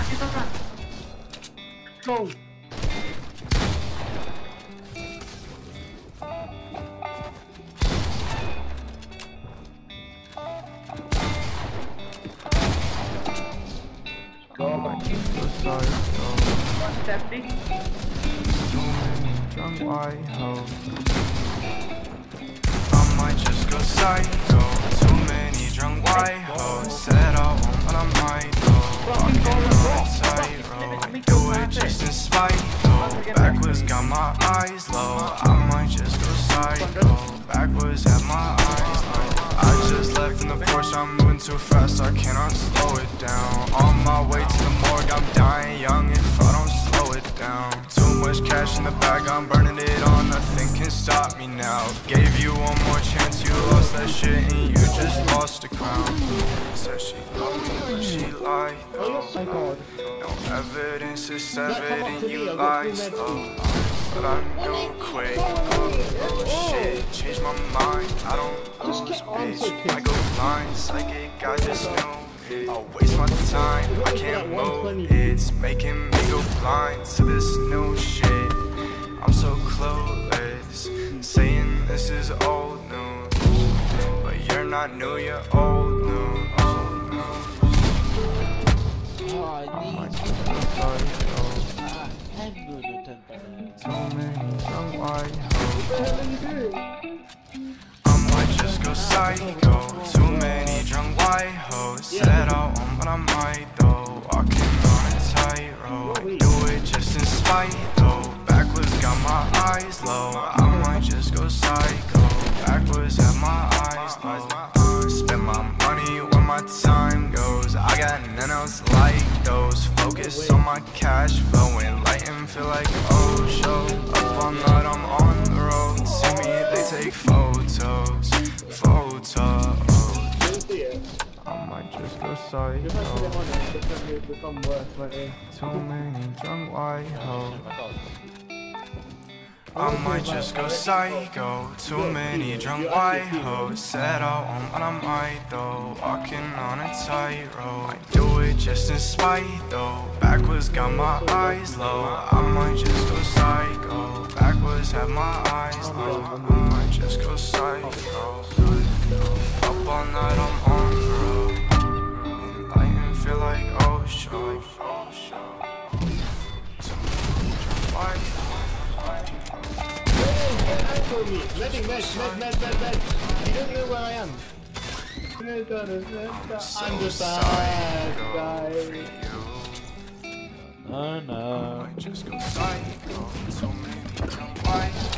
Go. Drunk white hoes. I might just go psycho. Too many drunk white hoes. Said I won't, but I might though. Walking on a tightrope. Do it just in spite though. Backwards got my eyes low. I might just go psycho. Backwards have my eyes low. I just left in the Porsche. I'm moving too fast. I cannot slow it down. On my way to the morgue. I'm dying young if I don't slow it down. Too much cash in the bag, I'm burning it all. Nothing can stop me now. Gave you one more chance, you lost that shit and you just lost the crown. Said she loved me, but she lied. No evidence is evident, you lied. But I knew quick. Oh shit, changed my mind. I don't lose, bitch. I go blind, psychic, I just knew. I'll waste my time, I can't move. It's making me go blind to this new shit. I'm so clueless, saying this is old news. But you're not new, you're old news. So many drunk white hoes. I might just go psycho. Too many drunk white hoes. Said I won't, but I might though. Walking on a tightrope. Do it just in spite though. Backwards got my eyes low. I might just go psycho. Backwards have my eyes low. Spend my money where my time goes. I got none else like those. Focus on my cash flow and light and feel like oh show. Up all night I'm on the road. See me they take photos. I might just go psycho. Too many drunk white hoes. I might just go psycho. Too many drunk white hoes. Said I won't, but I might though. Walking on a tightrope. I do it just in spite though. Backwards got my eyes low. I might just go psycho. Backwards have my eyes low. I might just go psycho. Up all night I'm on the road. And light and feel like oh show. Too many drunk white hoes. Medic. You don't know where I am. I'm just bad guy. I might just go psycho. So many drunk white